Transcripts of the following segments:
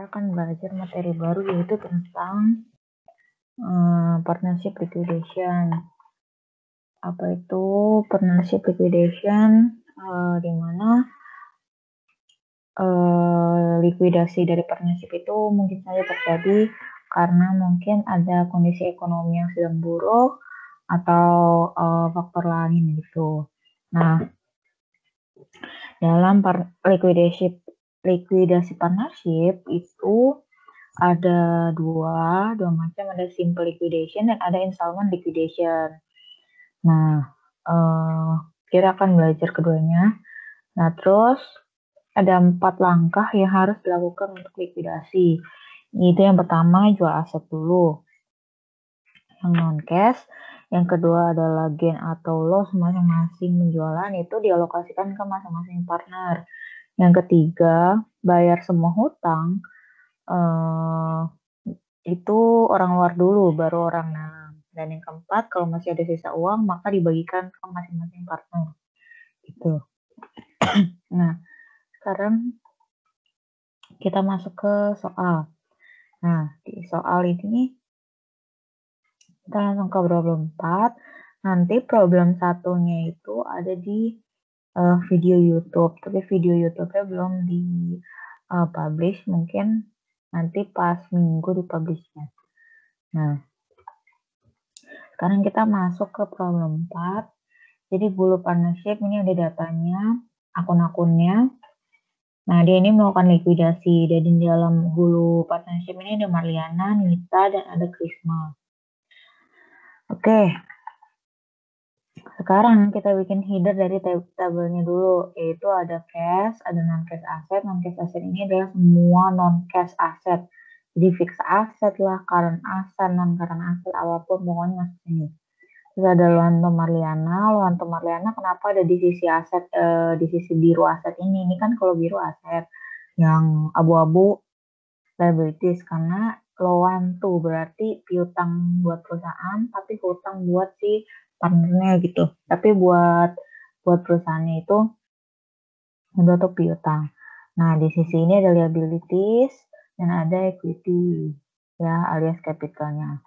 akan belajar materi baru yaitu tentang partnership liquidation. Apa itu partnership liquidation? Di mana likuidasi dari partnership itu mungkin saja terjadi karena mungkin ada kondisi ekonomi yang sedang buruk atau faktor lain gitu. Nah, dalam likuidasi partnership itu ada dua macam, ada simple liquidation dan ada installment liquidation. Nah, kita akan belajar keduanya. Nah, terus ada 4 langkah yang harus dilakukan untuk likuidasi. Itu yang pertama, jual aset dulu. Yang non-cash. Yang kedua adalah gain atau loss masing-masing penjualan itu dialokasikan ke masing-masing partner. Yang ketiga, bayar semua hutang. Itu orang luar dulu, baru orang dalam. Dan yang keempat, kalau masih ada sisa uang, maka dibagikan ke masing-masing partner. Gitu. Nah, sekarang kita masuk ke soal. Nah, di soal ini kita langsung ke problem 4. Nanti problem satunya itu ada di video YouTube. Tapi video YouTube-nya belum di publish. Mungkin nanti pas minggu dipublishnya. Nah, sekarang kita masuk ke problem 4. Jadi Bulu Partnership ini ada datanya, akun-akunnya. Nah, dia ini melakukan likuidasi. Dan di dalam Bulu Partnership ini ada Marliana, Nita, dan ada Krisma. Oke. Sekarang kita bikin header dari tabelnya dulu, yaitu ada cash, ada non-cash aset. Non-cash aset ini adalah semua non-cash aset. Jadi fix aset lah, current aset, non-current aset, apapun pokoknya masuk sini. Terus ada Loanto Marliana. Loanto Marliana kenapa ada di sisi aset, di sisi biru aset ini? Ini kan kalau biru aset, yang abu-abu liabilities, karena Loanto berarti piutang buat perusahaan, tapi hutang buat si partnernya gitu. Tapi buat perusahaannya itu untuk piutang. Nah, di sisi ini ada liabilities dan ada equity, ya, alias capitalnya.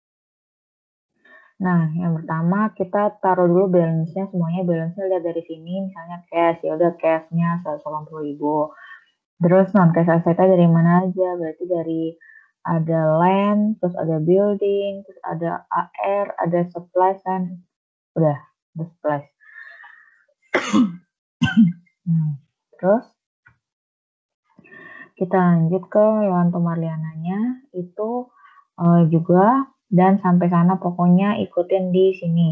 Nah, yang pertama kita taruh dulu balance-nya, semuanya balance-nya lihat dari sini, misalnya cash, ya udah cash-nya 180.000. Terus non-cash asetnya dari mana aja? Berarti dari ada land, terus ada building, terus ada AR, ada supplies, kan udah supplies. Terus kita lanjut ke Loanto Marliananya itu juga, dan sampai sana pokoknya ikutin di sini.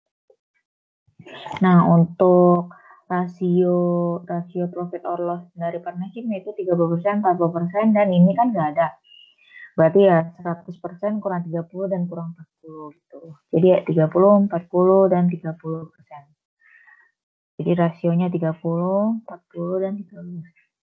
Nah, untuk rasio profit or loss dari partnership itu 30%, 40%, dan ini kan nggak ada. Berarti ya 100% kurang 30 dan kurang 40 gitu. Jadi ya 30, 40, dan 30%. Jadi rasionya 30, 40, dan 30.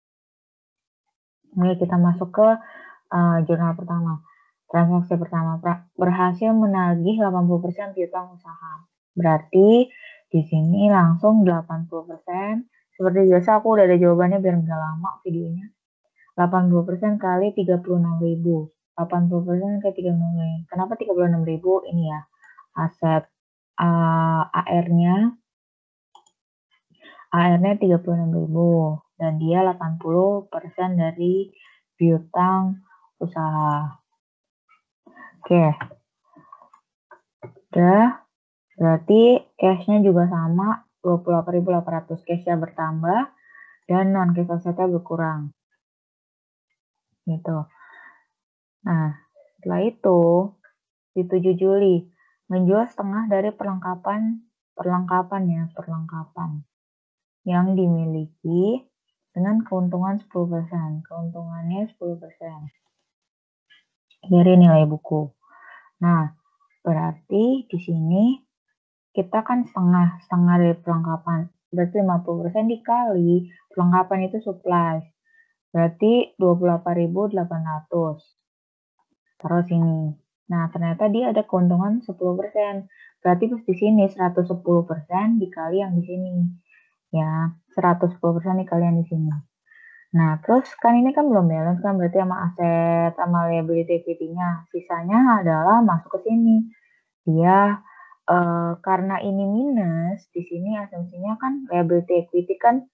Oke, kita masuk ke jurnal pertama. Transaksi pertama, berhasil menagih 80% piutang usaha. Berarti di sini langsung 80%. Seperti biasa aku udah ada jawabannya biar nggak lama videonya. 80% kali 36.000. 80% kali 36.000. Kenapa 36.000? Ini ya, aset AR-nya 36.000 dan dia 80% dari piutang usaha. Oke. Udah. Berarti cash-nya juga sama, 28.800. Cash-nya bertambah dan non-cash asetnya berkurang. Gitu. Nah, setelah itu di 7 Juli menjual setengah dari perlengkapan yang dimiliki dengan keuntungan 10%. Keuntungannya 10% dari nilai buku. Nah, berarti di sini kita kan setengah dari perlengkapan. Berarti 50% dikali perlengkapan itu supply. Berarti 28.800. Taruh sini. Nah, ternyata dia ada keuntungan 10%. Berarti pas di sini 110% dikali yang di sini. Ya, 110% dikali yang di sini. Nah, terus kan ini kan belum balance kan, berarti sama aset sama liability equity-nya. Sisanya adalah masuk ke sini. Dia karena ini minus, di sini asumsinya kan liability equity kan,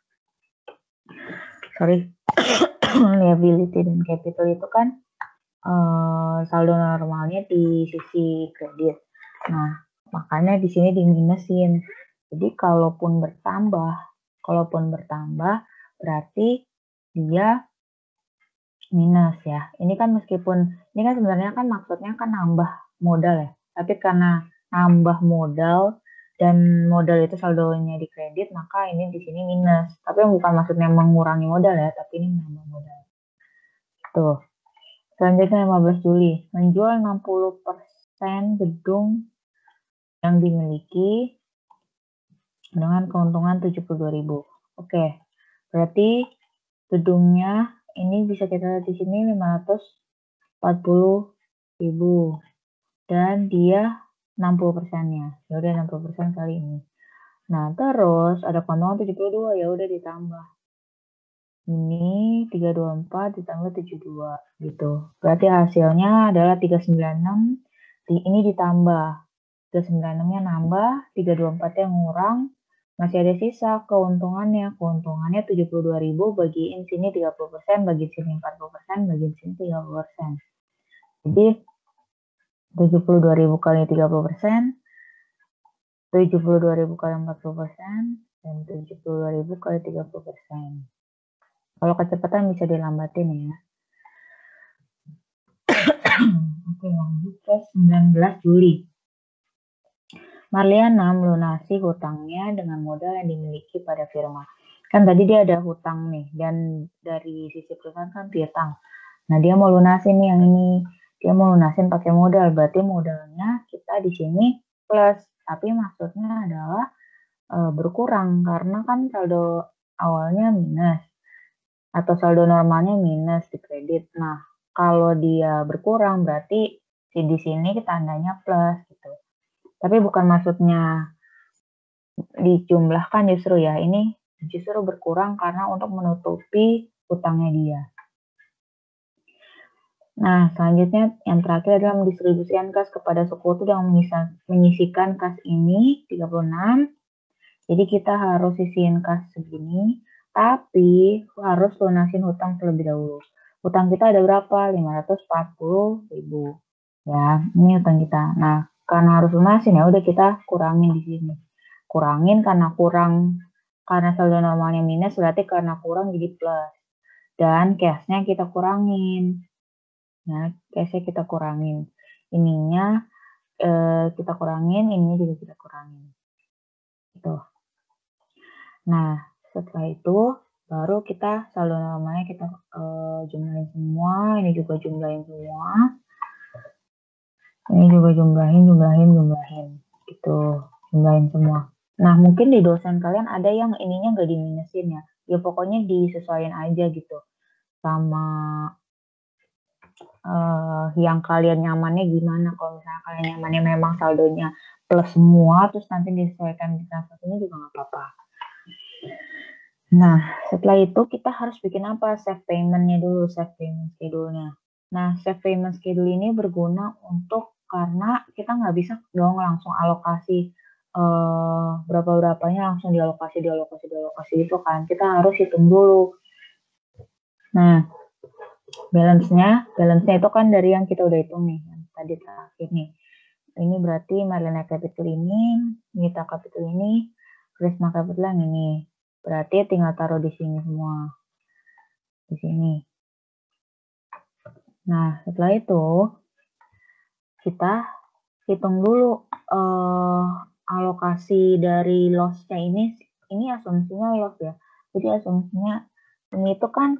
liability dan capital itu kan saldo normalnya di sisi kredit. Nah, makanya di sini diminusin. Jadi kalaupun bertambah berarti dia minus ya. Ini kan ini kan sebenarnya kan maksudnya kan nambah modal ya. Tapi karena nambah modal dan modal itu saldonya di kredit, maka ini di sini minus. Tapi bukan maksudnya mengurangi modal ya, tapi ini menambah modal. Tuh. Selanjutnya 15 Juli, menjual 60% gedung yang dimiliki dengan keuntungan 72.000. Oke, berarti gedungnya ini bisa kita lihat di sini 540.000 dan dia 60%-nya. Ya udah 60% kali ini. Nah, terus ada keuntungan 72, ya udah ditambah. Ini 324 ditambah 72 gitu. Berarti hasilnya adalah 396. Ini ditambah. 396-nya nambah, 324-nya ngurang, masih ada sisa keuntungannya. Keuntungannya 72.000, bagiin sini 30%, bagiin sini 40%, bagiin sini 30%. Jadi 72.000 kali 30%, 72.000 kali 40%, dan 72.000 kali 30%. Kalau kecepatan bisa dilambatin ya. Oke, lanjut ke 19 Juli. Marliana melunasi hutangnya dengan modal yang dimiliki pada firma. Kan tadi dia ada hutang nih, dan dari sisi perusahaan kan piutang. Nah, dia mau lunasin nih yang ini. Dia mau lunasin pakai modal, berarti modalnya kita di sini plus. Tapi maksudnya adalah berkurang, karena kan saldo awalnya minus. Atau saldo normalnya minus di kredit. Nah, kalau dia berkurang, berarti di sini tandanya plus gitu. Tapi bukan maksudnya dijumlahkan justru ya. Ini justru berkurang karena untuk menutupi utangnya dia. Nah, selanjutnya yang terakhir adalah mendistribusikan kas kepada sekutu dengan menyisikan kas ini 36. Jadi kita harus sisihin kas segini, tapi harus lunasin hutang terlebih dahulu. Hutang kita ada berapa? 540.000. Ya, ini hutang kita. Nah, karena harus lunasin ya udah kita kurangin di sini. Kurangin karena saldo normalnya minus, berarti karena kurang jadi plus. Dan cashnya kita kurangin. Nah, cashnya kita kurangin. Ininya kita kurangin, ininya juga kita kurangin. Gitu. Nah, setelah itu baru kita saldo normalnya kita jumlahin semua. Ini juga jumlahin semua. Ini juga jumlahin. Gitu, jumlahin semua. Nah, mungkin di dosen kalian ada yang ininya nggak diminusin ya. Ya pokoknya disesuaikan aja gitu. Sama yang kalian nyamannya gimana. Kalau misalnya kalian nyamannya memang saldonya plus semua, terus nanti disesuaikan di transaksinya juga nggak apa-apa. Nah, setelah itu kita harus bikin apa? Save payment-nya dulu, save payment schedule-nya. Nah, save payment schedule ini berguna karena kita nggak bisa dong langsung alokasi berapa-berapanya langsung dialokasi gitu kan. Kita harus hitung dulu. Nah, balance-nya itu kan dari yang kita udah hitung nih, yang tadi terakhir nih. Ini berarti Marlena Capital ini, Nita Capital ini, Krisma Capital yang ini. Berarti tinggal taruh di sini semua. Di sini. Nah, setelah itu kita hitung dulu alokasi dari loss-nya ini asumsinya loss ya. Jadi asumsinya ini itu kan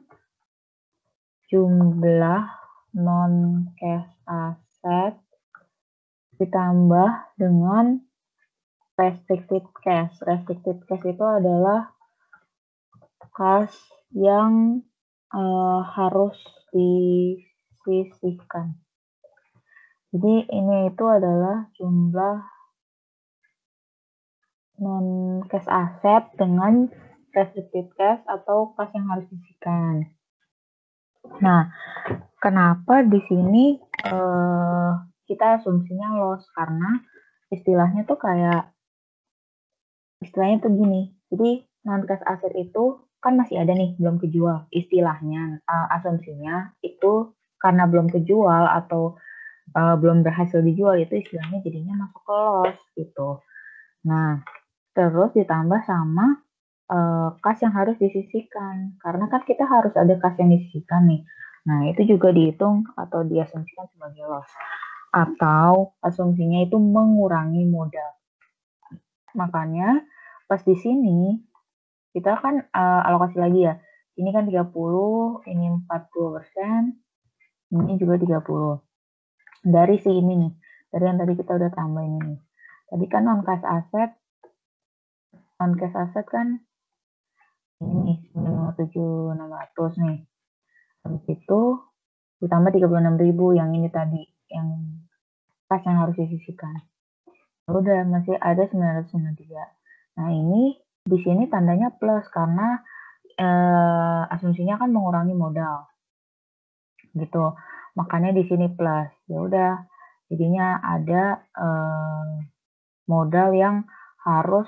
jumlah non-cash asset ditambah dengan restricted cash. Restricted cash itu adalah kas yang harus disisihkan. Jadi ini itu adalah jumlah non-cash asset dengan restricted cash atau kas yang harus disisihkan. Nah, kenapa di sini kita asumsinya loss? Karena istilahnya tuh gini. Jadi non-cash asset itu kan masih ada nih, belum kejual. Istilahnya, asumsinya itu karena belum kejual atau belum berhasil dijual, itu istilahnya jadinya masuk ke loss gitu. Nah, terus ditambah sama kas yang harus disisihkan. Karena kan kita harus ada kas yang disisihkan nih. Nah, itu juga dihitung atau diasumsikan sebagai loss. Atau asumsinya itu mengurangi modal. Makanya pas di sini kita kan alokasi lagi ya. Ini kan 30, ini 40%, ini juga 30. Dari si ini nih, dari yang tadi kita udah tambah ini nih. Tadi kan non-cash asset kan ini 97.600 nih. Habis itu ditambah 36.000 yang ini tadi, yang kas yang harus disisihkan. Udah masih ada 993. Nah, ini di sini tandanya plus karena asumsinya kan mengurangi modal. Gitu. Makanya di sini plus. Ya udah, jadinya ada modal yang harus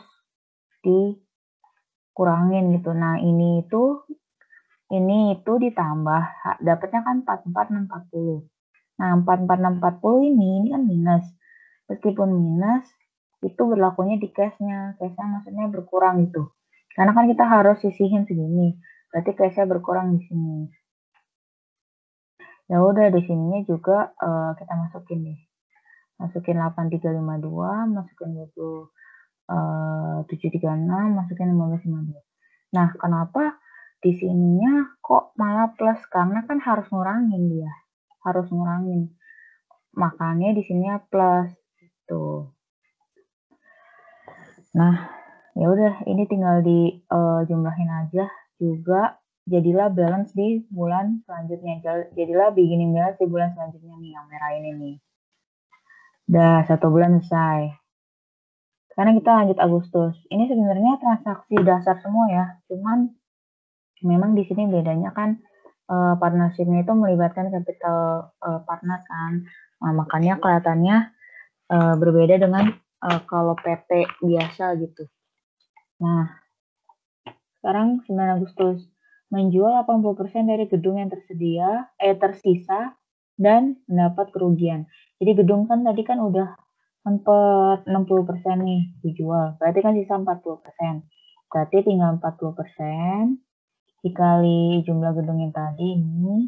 dikurangin gitu. Nah, ini itu ditambah, dapatnya kan 44.640. Nah, 44.640 ini kan minus. Meskipun minus, itu berlakunya di cash-nya. Cash-nya maksudnya berkurang gitu. Karena kan kita harus sisihin segini. Berarti cash-nya berkurang di sini. Ya udah, di sininya juga kita masukin deh. Masukin 8352, masukin 736, masukin 1552. Nah, kenapa di sininya kok malah plus? Karena kan harus ngurangin dia. Harus ngurangin. Makanya di sininya plus gitu. Nah, ya udah, ini tinggal dijumlahin aja juga. Jadilah balance di bulan selanjutnya. Jadilah beginning balance di bulan selanjutnya nih, yang merah ini nih. Udah 1 bulan selesai. Sekarang kita lanjut Agustus. Ini sebenarnya transaksi dasar semua ya. Cuman memang di sini bedanya kan partnership-nya itu melibatkan capital partner kan. Nah, makanya kelihatannya berbeda dengan kalau PT biasa gitu. Nah, sekarang 9 Agustus. Menjual 80% dari gedung yang tersisa dan mendapat kerugian. Jadi gedung kan tadi kan udah sempat 60% nih dijual. Berarti kan sisa 40%. Berarti tinggal 40% dikali jumlah gedung yang tadi ini.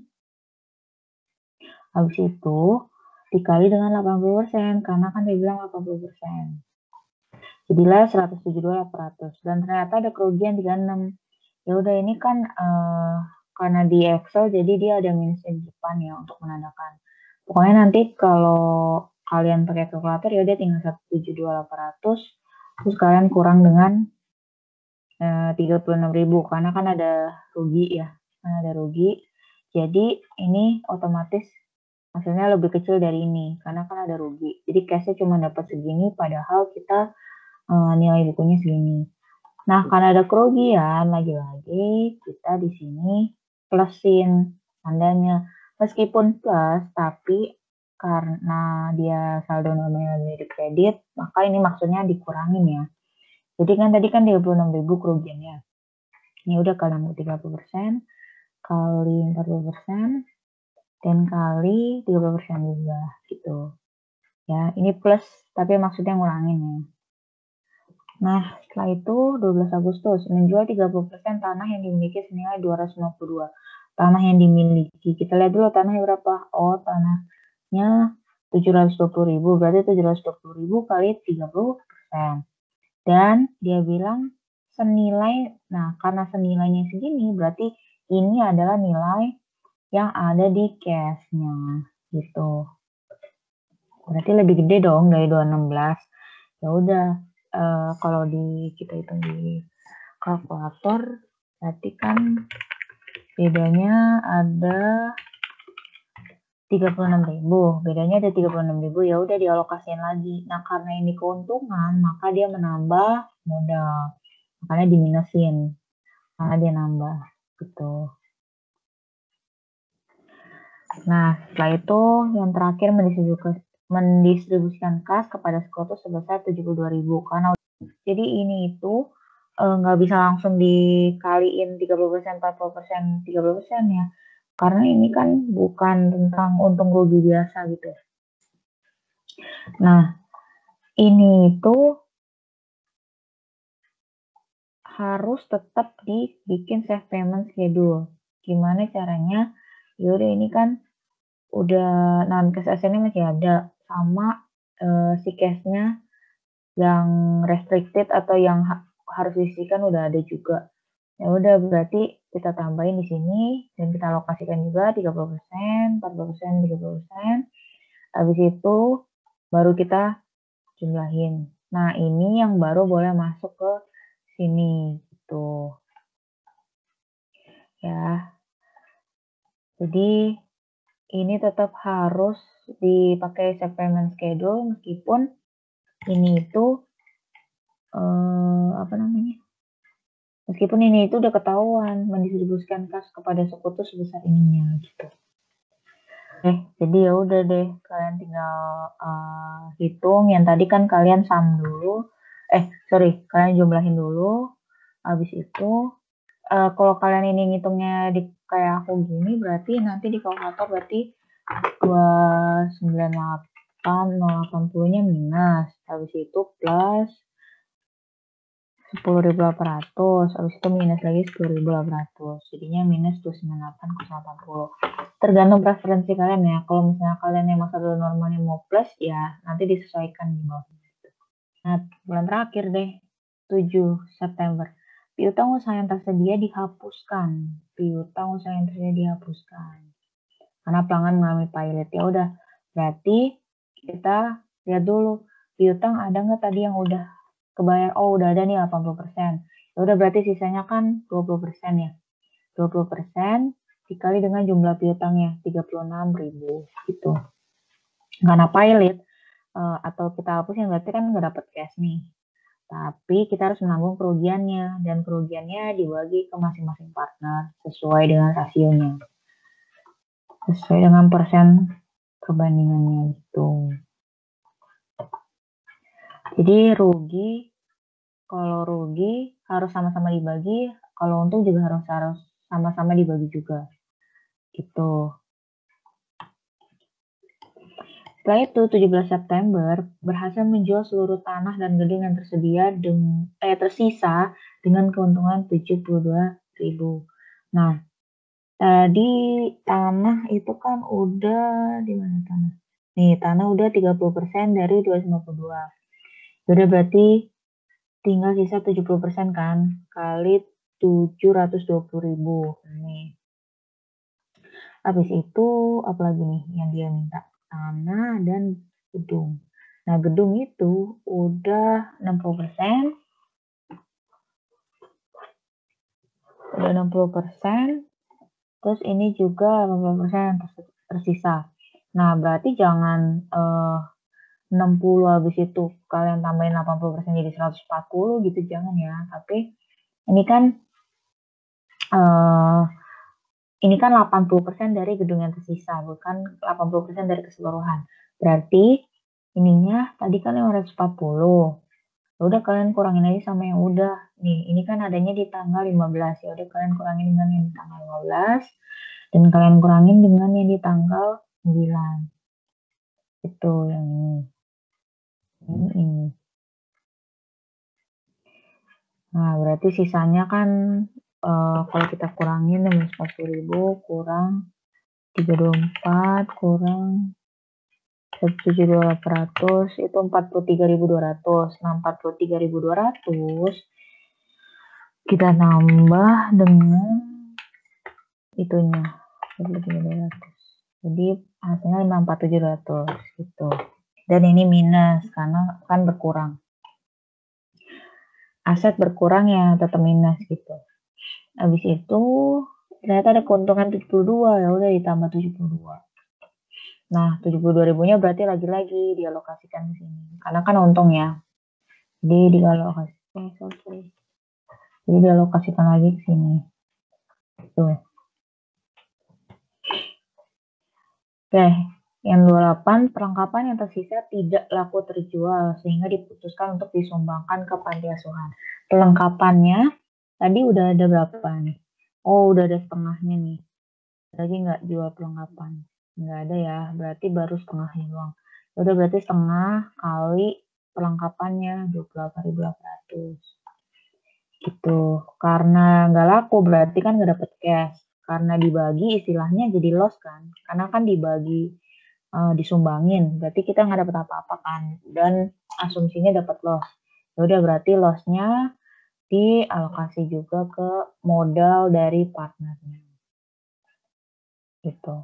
Habis itu dikali dengan 80%, karena kan dia bilang 80%. Jadilah 172.800. Dan ternyata ada kerugian 36. Ya udah, ini kan karena di Excel jadi dia ada minusnya di depan ya untuk menandakan. Pokoknya nanti kalau kalian pakai kalkulator ya udah tinggal 172.800, terus kalian kurang dengan 36.000 karena kan ada rugi ya. Ada rugi. Jadi ini otomatis hasilnya lebih kecil dari ini karena kan ada rugi. Jadi cashnya cuma dapat segini padahal kita nilai bukunya segini. Nah, karena ada kerugian, lagi-lagi kita di sini plusin tandanya. Meskipun plus, tapi karena dia saldo nominal dari kredit, maka ini maksudnya dikurangin ya. Jadi kan tadi kan 36.000 kerugiannya. Ini udah kali 30%, kali 40%, dan kali 30% juga gitu. Ya, ini plus, tapi maksudnya ngurangin ya. Nah, setelah itu 12 Agustus menjual 30% tanah yang dimiliki senilai 252. Tanah yang dimiliki. Kita lihat dulu tanahnya berapa. Oh, tanahnya 720.000. Berarti 720.000 kali 30%. Dan dia bilang senilai, nah karena senilainya segini berarti ini adalah nilai yang ada di cash-nya gitu. Berarti lebih gede dong dari 216. Ya udah. Kalau kita hitung di kalkulator, berarti kan bedanya ada 36.000. Bedanya ada 36.000, ya udah dialokasiin lagi. Nah, karena ini keuntungan, maka dia menambah modal. Makanya diminusin. dia nambah gitu. Nah, setelah itu yang terakhir mendistribusikan kas kepada sekutu sebesar 72.000 karena jadi ini itu nggak bisa langsung dikaliin 30%, 40%, 30% ya. Karena ini kan bukan tentang untung rugi biasa gitu. Nah, ini itu harus tetap dibikin save payment schedule. Gimana caranya? Yaudah ini kan udah non-cash assetnya masih ada sama si cashnya yang restricted atau yang harus disisikan udah ada juga. Ya udah berarti kita tambahin di sini dan kita alokasikan juga 30%, 40%, 30%. Habis itu baru kita jumlahin. Nah, ini yang baru boleh masuk ke sini gitu. Ya. Jadi ini tetap harus dipakai save payment schedule meskipun ini itu apa namanya? Meskipun ini itu udah ketahuan mendistribusikan kas kepada sekutu sebesar ininya gitu. Jadi ya udah deh kalian tinggal hitung yang tadi kan kalian sum dulu. Kalian jumlahin dulu. Habis itu kalau kalian ini ngitungnya di kayak aku gini berarti nanti di kalkulator berarti 298,080-nya minus. Habis itu plus 10.800, habis itu minus lagi 10.800, jadinya minus 298,080. Tergantung preferensi kalian ya. Kalau misalnya kalian yang masa dulu normalnya mau plus, ya nanti disesuaikan di bawah. Nah, bulan terakhir deh, 7 September. Piutang usaha yang tersedia dihapuskan. Piutang usaha yang tersedia dihapuskan. Karena pelanggan mengalami pilot. Ya udah, berarti kita lihat dulu piutang ada nggak tadi yang udah kebayar. Oh, udah ada nih 80%. Ya udah berarti sisanya kan 20% ya. 20% dikali dengan jumlah piutangnya 36.000 gitu. Karena pilot atau kita hapus yang berarti kan nggak dapat cash nih. Tapi kita harus menanggung kerugiannya dan kerugiannya dibagi ke masing-masing partner sesuai dengan rasionya. Sesuai dengan persen perbandingannya gitu. Jadi kalau rugi harus sama-sama dibagi, kalau untung juga harus sama-sama dibagi juga. Gitu. Setelah itu 17 September berhasil menjual seluruh tanah dan gedung yang tersisa dengan keuntungan 72.000. Nah, tadi tanah itu kan udah di mana tanah? Nih, tanah udah 30% dari 252. Udah berarti tinggal sisa 70% kan, kali 720.000. Nih. Habis itu, apalagi nih yang dia minta? Tanah dan gedung. Nah, gedung itu udah 60%. Udah 60%. Terus ini juga 80% yang tersisa. Nah, berarti jangan 60 habis itu kalian tambahin 80% jadi 140 gitu, jangan ya. Tapi ini kan 80% dari gedung yang tersisa, bukan 80% dari keseluruhan. Berarti ininya tadi kan 540. Udah kalian kurangin aja sama yang udah. Nih, ini kan adanya di tanggal 15. Ya udah kalian kurangin dengan yang di tanggal 15 dan kalian kurangin dengan yang di tanggal 9. Itu yang ini. Ini. Nah, berarti sisanya kan kalau kita kurangin 40.000 kurang 324 kurang 172.800 itu 43.200. Nah, 43.200 kita nambah dengan itunya 43.200. Jadi hasilnya 54.700 gitu. Dan ini minus karena kan berkurang. Aset berkurang ya tetap minus gitu. Habis itu ternyata ada keuntungan 72, ya udah ditambah 72. Nah, 72.000-nya berarti lagi-lagi dialokasikan di sini. Karena kan untung ya. Jadi dialokasikan. Jadi dialokasikan lagi ke sini. Tuh. Oke, yang 28, perlengkapan yang tersisa tidak laku terjual sehingga diputuskan untuk disumbangkan ke panti asuhan. Perlengkapannya tadi udah ada berapa nih? Oh, udah ada setengahnya nih. Lagi nggak jual perlengkapan. Nggak ada ya, berarti baru setengahnya doang. Udah berarti setengah kali perlengkapannya 28.800. Gitu. Karena nggak laku berarti kan nggak dapet cash. Karena dibagi istilahnya jadi loss kan. Karena kan dibagi disumbangin, berarti kita nggak dapat apa-apa kan, dan asumsinya dapat loss. Ya udah berarti lossnya dialokasi juga ke modal dari partnernya. Gitu.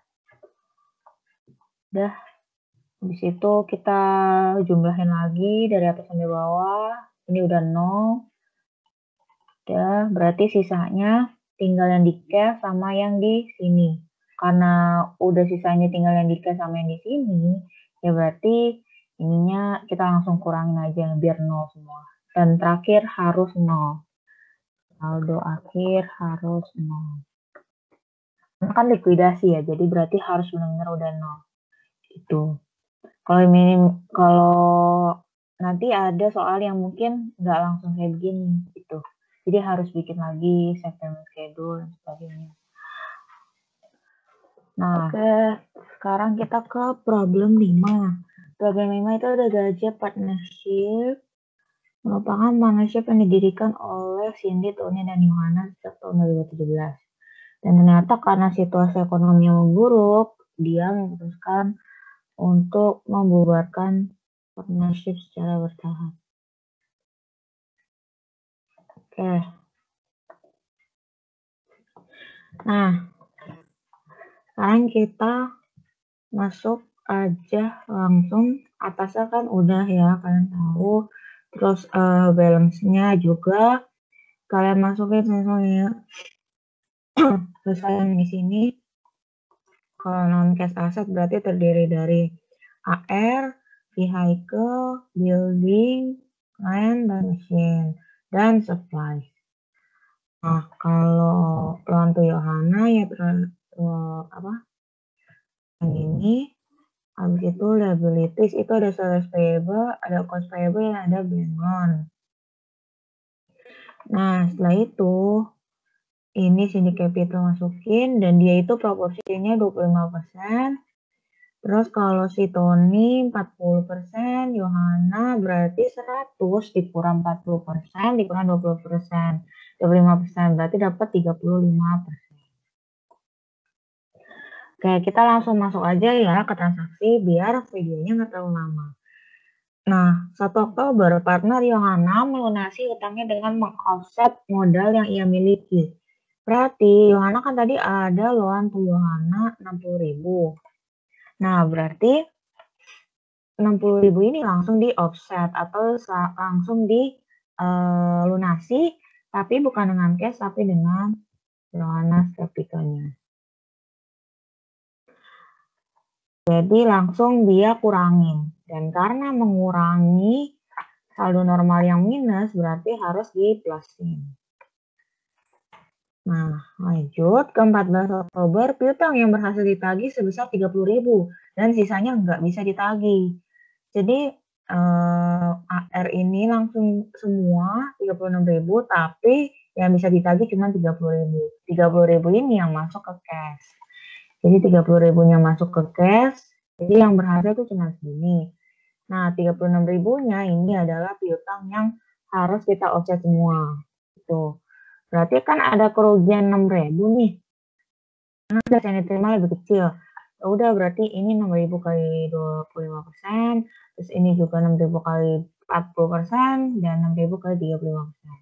Udah, habis itu kita jumlahin lagi dari atas sampai bawah. Ini udah 0. Udah, berarti sisanya tinggal yang di cash sama yang di sini. Karena udah sisanya tinggal yang di cash sama yang di sini, ya berarti ininya kita langsung kurangin aja biar 0 semua. Dan terakhir harus 0. Saldo akhir harus 0. Karena kan likuidasi ya, jadi berarti harus benar-benar udah 0. Gitu. Kalau nanti ada soal yang mungkin nggak langsung kayak begini gitu. Jadi harus bikin lagi settlement schedule dan sebagainya. Nah, sekarang kita ke problem 5. Problem 5 itu ada Gajah Partnership, merupakan partnership yang didirikan oleh Cindy, Tony, dan Yohana sejak tahun 2017. Dan ternyata karena situasi ekonomi yang memburuk, dia memutuskan untuk membubarkan partnership secara bertahap. Oke. Nah, sekarang kita masuk aja langsung. Atasnya kan udah ya, kalian tahu. Terus balance-nya juga kalian masukin semuanya. Terus kalian di sini kalau non cash asset berarti terdiri dari AR, vehicle, building, land, dan machine, dan supply. Nah, kalau loan to Yohana ya apa? Yang ini, habis itu liabilities itu ada sales payable, ada cost payable, ada bank loan. Nah, setelah itu ini sini capital masukin dan dia itu proporsinya 25%. Terus kalau si Tony 40%, Yohana berarti 100 dikurang 40%, dikurang 20%. 25% berarti dapat 35%. Oke, kita langsung masuk aja ya ke transaksi biar videonya nggak terlalu lama. Nah, 1 Oktober partner Yohana melunasi utangnya dengan meng-offset modal yang ia miliki. Berarti Yohana kan tadi ada loan to Yohana 60.000. Nah, berarti 60.000 ini langsung di offset atau langsung di lunasi, tapi bukan dengan cash, tapi dengan Yohana capitalnya. Jadi langsung dia kurangin. Dan karena mengurangi saldo normal yang minus, berarti harus di plusin. Nah, lanjut ke 14 Oktober, piutang yang berhasil ditagih sebesar 30.000 dan sisanya nggak bisa ditagih. Jadi AR ini langsung semua 36.000, tapi yang bisa ditagih cuma 30.000. 30.000 ini yang masuk ke cash. Jadi 30.000-nya masuk ke cash, jadi yang berhasil itu cuma segini. Nah, 36.000-nya ini adalah piutang yang harus kita offset semua. Gitu. Berarti kan ada kerugian 6.000 nih. Karena cash yang diterima lebih kecil. Ya udah berarti ini 6.000 kali 25%, terus ini juga 6.000 kali 40%, dan 6.000 kali 35%.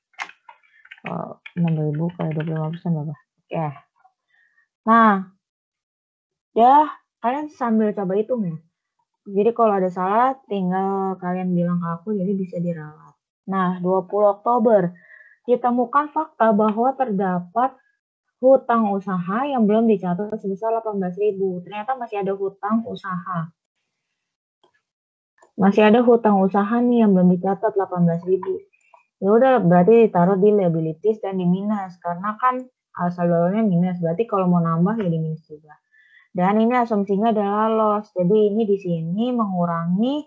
6.000 kali 25% berapa? Oke. Nah, ya kalian sambil coba hitung ya. Jadi kalau ada salah, tinggal kalian bilang ke aku, jadi bisa diralat. Nah, 20 Oktober, ditemukan fakta bahwa terdapat hutang usaha yang belum dicatat sebesar 18.000. Ternyata masih ada hutang usaha. Masih ada hutang usaha nih yang belum dicatat 18.000. Ya udah berarti ditaruh di liabilities dan di minus karena kan saldonya minus. Berarti kalau mau nambah ya di minus juga. Dan ini asumsinya adalah loss. Jadi ini di sini mengurangi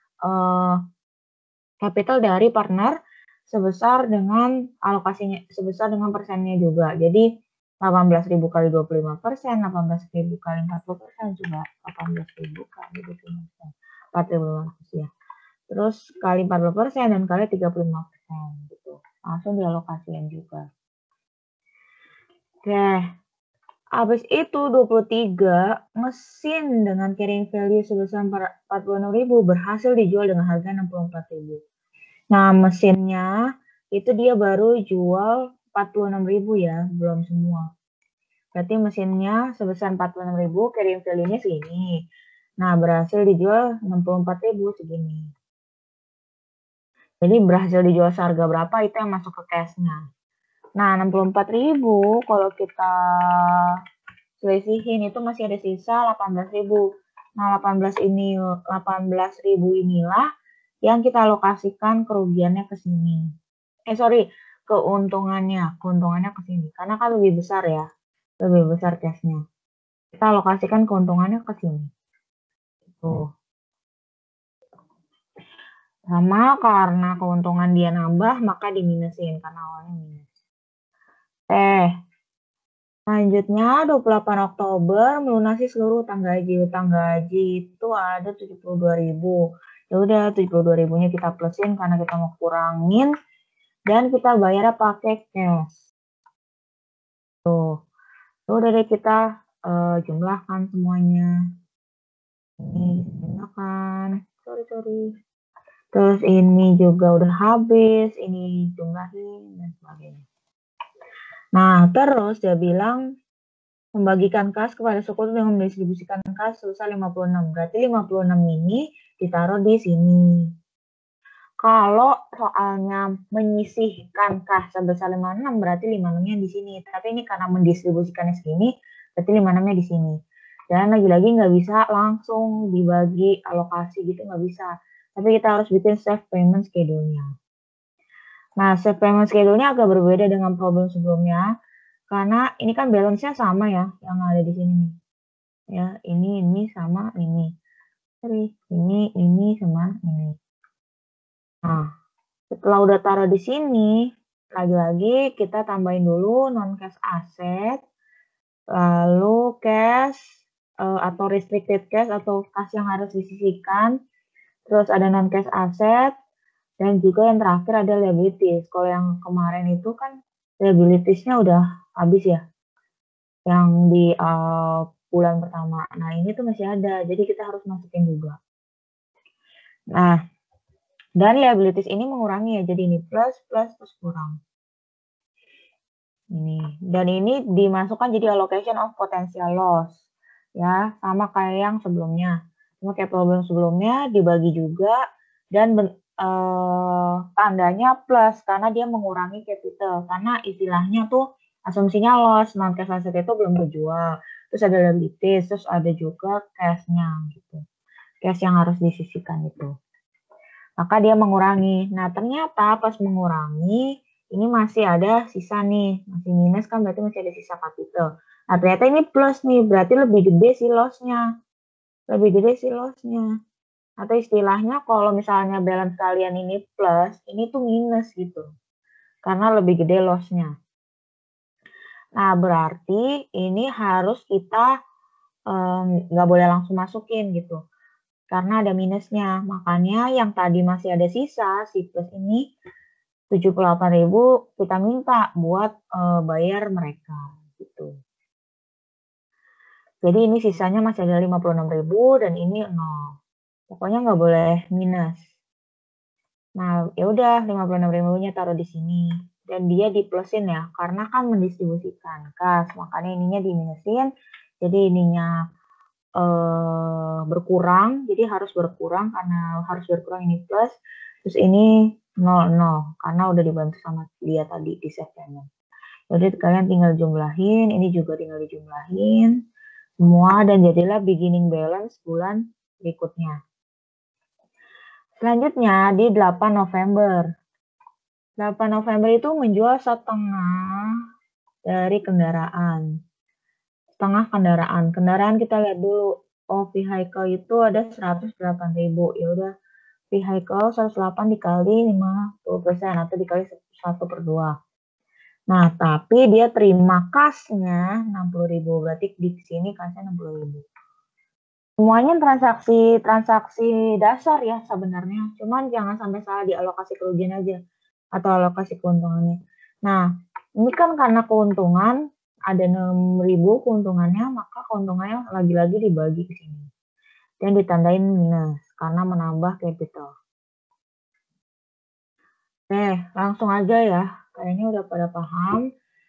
capital dari partner sebesar dengan alokasinya, sebesar dengan persennya juga. Jadi 18.000 kali 25%, 18.000 kali 40% juga 18.000 kali 25%. 45% ya. Terus kali 40% dan kali 35% gitu. Langsung dialokasikan juga. Oke. Habis itu 23 mesin dengan carrying value sebesar 46.000 berhasil dijual dengan harga 64.000. Nah, mesinnya itu dia baru jual 46.000 ya, belum semua. Berarti mesinnya sebesar 46.000, carrying value-nya segini. Nah, berhasil dijual 64.000 segini. Jadi berhasil dijual seharga berapa itu yang masuk ke cash-nya. Nah, 64.000 kalau kita selisihin itu masih ada sisa 18.000. Nah, 18.000 inilah yang kita alokasikan kerugiannya ke sini. Keuntungannya ke sini. Karena kan lebih besar ya, lebih besar cashnya. Kita alokasikan keuntungannya ke sini. Tuh. Sama karena keuntungan dia nambah, maka diminusin karena awalnya minus. Selanjutnya 28 Oktober melunasi seluruh utang gaji. Utang gaji itu ada 72.000. Ya udah 72.000-nya kita plusin karena kita mau kurangin dan kita bayar pakai cash. Tuh. Udah deh kita jumlahkan semuanya. Ini jumlahkan. Sorry. Terus ini juga udah habis, ini jumlahin dan sebagainya. Nah, terus dia bilang membagikan kas kepada suku dengan mendistribusikan kas sebesar 56. Berarti 56 ini ditaruh di sini. Kalau soalnya menyisihkan kas sebesar 56 berarti 56-nya di sini. Tapi ini karena mendistribusikannya segini, berarti 56-nya di sini. Dan lagi-lagi nggak bisa langsung dibagi alokasi gitu, nggak bisa. Tapi kita harus bikin save payment schedule-nya. Nah, save payment schedule-nya agak berbeda dengan problem sebelumnya. Karena ini kan balance-nya sama ya, yang ada di sini nih. Ya, ini sama ini. Sorry, ini sama ini. Nah, setelah udah taruh di sini, lagi-lagi kita tambahin dulu non-cash asset, lalu cash atau restricted cash atau kas yang harus disisihkan, terus ada non-cash asset, dan juga yang terakhir ada liabilities. Kalau yang kemarin itu kan liabilities-nya udah habis ya, yang di bulan pertama. Nah, ini tuh masih ada, jadi kita harus masukin juga. Nah, dan liabilities ini mengurangi ya, jadi ini plus kurang. Ini. Dan ini dimasukkan jadi allocation of potential loss. Ya, sama kayak yang sebelumnya. Cuma kayak problem sebelumnya dibagi juga dan tandanya plus karena dia mengurangi capital. Karena istilahnya tuh asumsinya loss, non-cash asset itu belum terjual. Terus ada liabilities, terus ada juga cash-nya gitu. Cash yang harus disisihkan itu. Maka dia mengurangi. Nah, ternyata pas mengurangi, ini masih ada sisa nih. Masih minus kan berarti masih ada sisa capital. Nah, ternyata ini plus nih. Berarti lebih gede sih loss-nya. Lebih gede sih loss-nya. Atau istilahnya kalau misalnya balance kalian ini plus, ini tuh minus gitu. Karena lebih gede loss-nya. Nah, berarti ini harus kita nggak boleh langsung masukin gitu. Karena ada minusnya. Makanya yang tadi masih ada sisa, si plus ini 78.000 kita minta buat bayar mereka gitu. Jadi ini sisanya masih ada 56.000 dan ini 0. Pokoknya nggak boleh minus. Nah, ya udah 56.000-nya taruh di sini dan dia diplusin ya karena kan mendistribusikan kas. Makanya ininya diminusin. Jadi ininya berkurang, jadi harus berkurang karena harus berkurang ini plus. Terus ini 0 karena udah dibantu sama dia tadi di save payment. Jadi kalian tinggal jumlahin, ini juga tinggal dijumlahin semua dan jadilah beginning balance bulan berikutnya. Selanjutnya di 8 November. 8 November itu menjual setengah dari kendaraan. Setengah kendaraan. Kendaraan kita lihat dulu. Oh, vehicle itu ada 108.000. Ya udah, vehicle 108 dikali 50% atau dikali 1/2. Nah, tapi dia terima kasnya 60.000. Berarti di sini kasnya 60.000. Semuanya transaksi dasar ya sebenarnya. Cuman jangan sampai salah di alokasi kerugian aja atau alokasi keuntungannya. Nah, ini kan karena keuntungan ada 6.000 keuntungannya, maka keuntungannya lagi-lagi dibagi ke sini. Dan ditandain minus karena menambah capital. Oke, langsung aja ya. Kayaknya udah pada paham.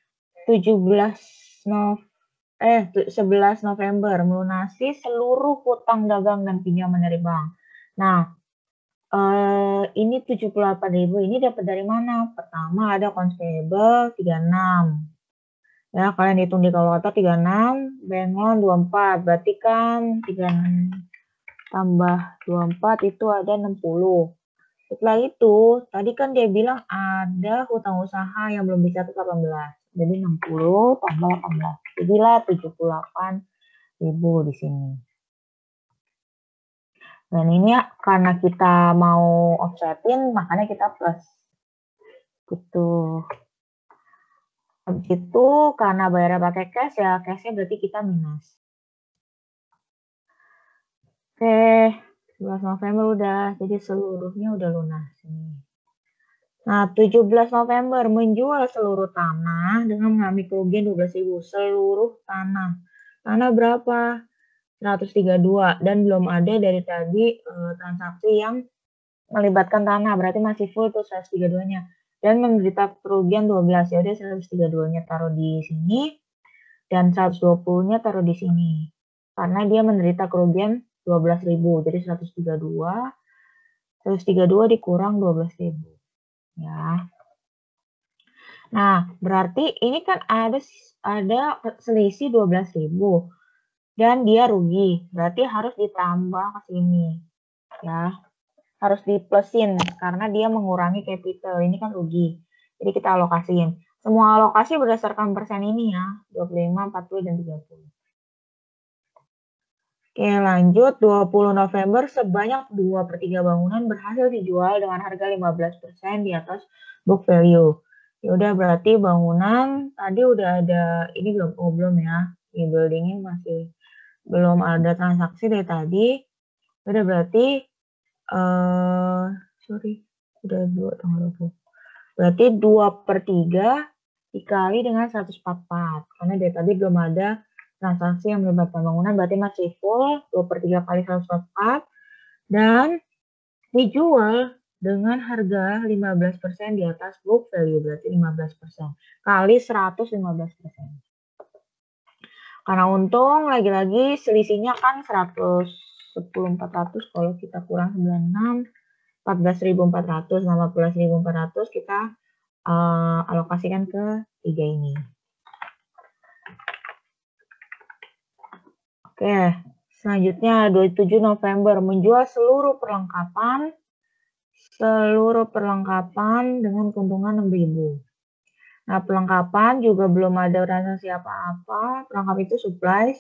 11 November melunasi seluruh hutang dagang dan pinjaman dari bank. Nah, ini 78.000 ini dapat dari mana? Pertama ada accounts payable 36. Ya, kalian hitung di kalkulator 36, bengon 24. Berarti kan 36 tambah 24 itu ada 60. Setelah itu, tadi kan dia bilang ada hutang usaha yang belum bisa 18. Jadi 60 tambah 18. Jadilah 78.000 di sini. Dan ini ya, karena kita mau offsetin, makanya kita plus. Gitu. Habis itu, karena bayarnya pakai cash, ya cashnya berarti kita minus. Oke, 11 November udah, jadi seluruhnya udah lunas. Nah, 17 November menjual seluruh tanah dengan mengalami kerugian 12.000. Seluruh tanah. Tanah berapa? 132. Dan belum ada dari tadi transaksi yang melibatkan tanah. Berarti masih full tuh 132-nya. Dan menderita kerugian 12. Ya udah 132-nya taruh di sini. Dan 120-nya taruh di sini. Karena dia menderita kerugian 12.000. Jadi 132 dikurang 12.000. Ya. Nah, berarti ini kan ada selisih 12.000 dan dia rugi. Berarti harus ditambah ke sini. Ya. Harus diplusin karena dia mengurangi capital. Ini kan rugi. Jadi kita alokasiin. Semua alokasi berdasarkan persen ini ya. 25, 40, dan 30. Oke, lanjut. 20 November sebanyak 2/3 bangunan berhasil dijual dengan harga 15% di atas book value. Ya udah, berarti bangunan tadi udah ada, ini belum, belum ya. Di building ini masih belum ada transaksi dari tadi. Udah berarti, sorry, udah 2 tanggal 20. Berarti 2/3 dikali dengan 144. Karena dari tadi belum ada transaksi yang melibatkan bangunan, berarti masih full 2/3 kali 144 dan dijual dengan harga 15% di atas book value, berarti 15% kali 115%. Karena untung lagi-lagi selisihnya kan 110.400, kalau kita kurang 96, 14.400, 15.400 kita alokasikan ke 3 ini. Oke, selanjutnya 27 November menjual seluruh perlengkapan dengan keuntungan 6.000. Nah, perlengkapan juga belum ada transaksi apa-apa. Perlengkapan itu supplies.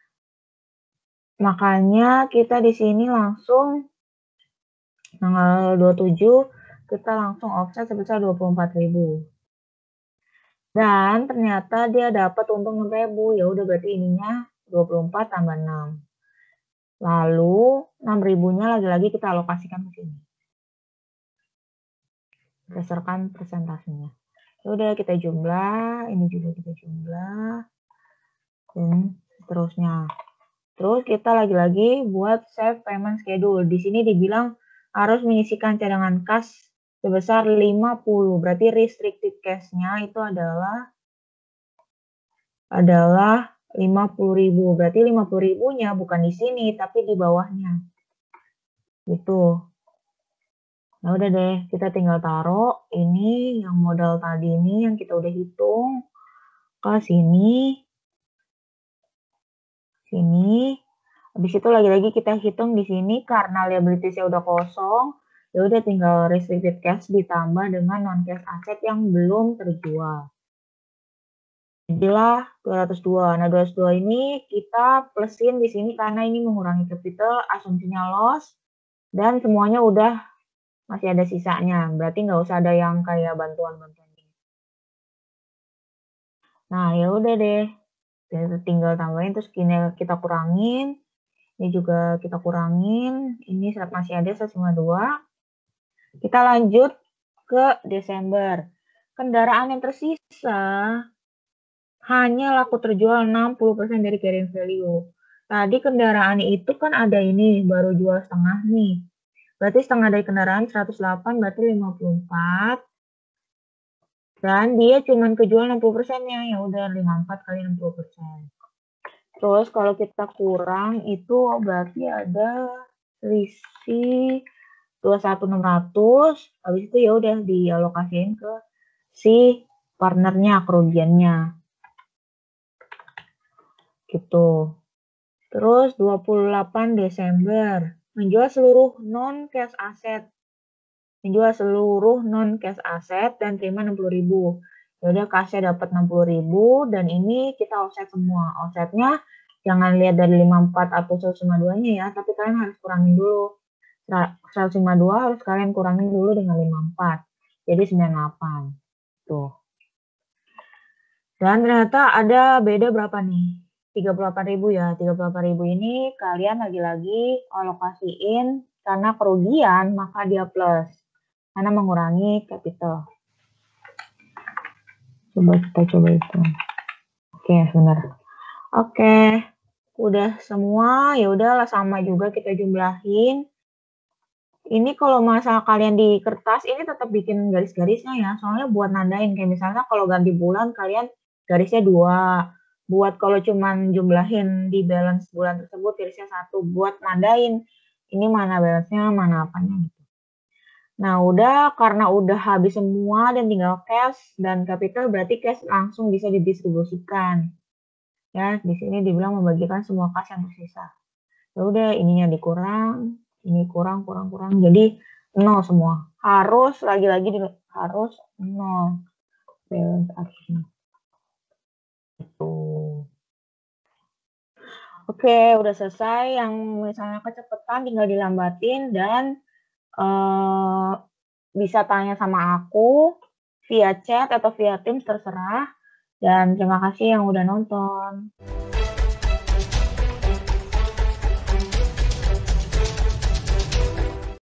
Makanya kita di sini langsung tanggal 27 kita langsung offset sebesar 24.000. Dan ternyata dia dapat untung 6.000. Ya udah, berarti ininya 24 tambah 6. Lalu 6.000-nya lagi-lagi kita alokasikan ke sini. Berdasarkan persentasenya. Udah kita jumlah, ini juga kita jumlah, dan seterusnya. Terus kita lagi-lagi buat save payment schedule. Di sini dibilang harus menyisikan cadangan kas sebesar 50. Berarti restricted cash-nya itu adalah 50.000. Berarti 50.000-nya bukan di sini, tapi di bawahnya. Gitu. Nah, udah deh, kita tinggal taruh ini yang modal tadi ini yang kita udah hitung ke sini. Habis itu lagi-lagi kita hitung di sini karena liabilitiesnya udah kosong. Ya udah tinggal restricted cash ditambah dengan non cash aset yang belum terjual. Jadilah 202. Nah, 202 ini kita plusin di sini karena ini mengurangi capital, asumsinya loss, dan semuanya udah masih ada sisanya. Berarti nggak usah ada yang kayak bantuan-bantuan. Nah, ya udah deh. Tinggal tambahin terus kita kurangin. Ini juga kita kurangin. Ini masih ada 152. Kita lanjut ke Desember. Kendaraan yang tersisa hanya laku terjual 60% dari carrying value. Tadi kendaraan itu kan ada ini, baru jual setengah nih. Berarti setengah dari kendaraan 108, berarti 54. Dan dia cuma kejual 60%-nya, ya udah 54 kali 60%. Terus kalau kita kurang itu berarti ada selisih 21.600. Habis itu ya udah dialokasiin ke si partnernya, kerugiannya. Gitu. Terus 28 Desember menjual seluruh non cash aset. Menjual seluruh non cash aset dan terima 60.000. Ya udah kasnya dapat 60.000 dan ini kita offset semua. Offsetnya jangan lihat dari 54 atau 152-nya ya, tapi kalian harus kurangin dulu. 152 harus kalian kurangin dulu dengan 54. Jadi 98. Tuh. Dan ternyata ada beda berapa nih? 38.000 ya. 38.000 ini kalian lagi-lagi alokasiin karena kerugian maka dia plus. Karena mengurangi capital. Coba kita coba itu. Oke, benar. Oke. Udah semua, ya udahlah sama juga kita jumlahin. Ini kalau masalah kalian di kertas ini tetap bikin garis-garisnya ya. Soalnya buat nandain kayak misalnya kalau ganti bulan kalian garisnya 2. Buat kalau cuman jumlahin di balance bulan tersebut garisnya 1 buat nandain ini mana balance-nya, mana apanya gitu. Nah, udah karena udah habis semua dan tinggal cash dan capital berarti cash langsung bisa didistribusikan. Ya, di sini dibilang membagikan semua cash yang tersisa. Ya udah ininya dikurang, ini kurang. Jadi 0 semua. Harus lagi-lagi harus 0. Balance akhirnya. Gitu. Oke, udah selesai. Yang misalnya kecepatan tinggal dilambatin dan bisa tanya sama aku via chat atau via Teams terserah. Dan terima kasih yang udah nonton.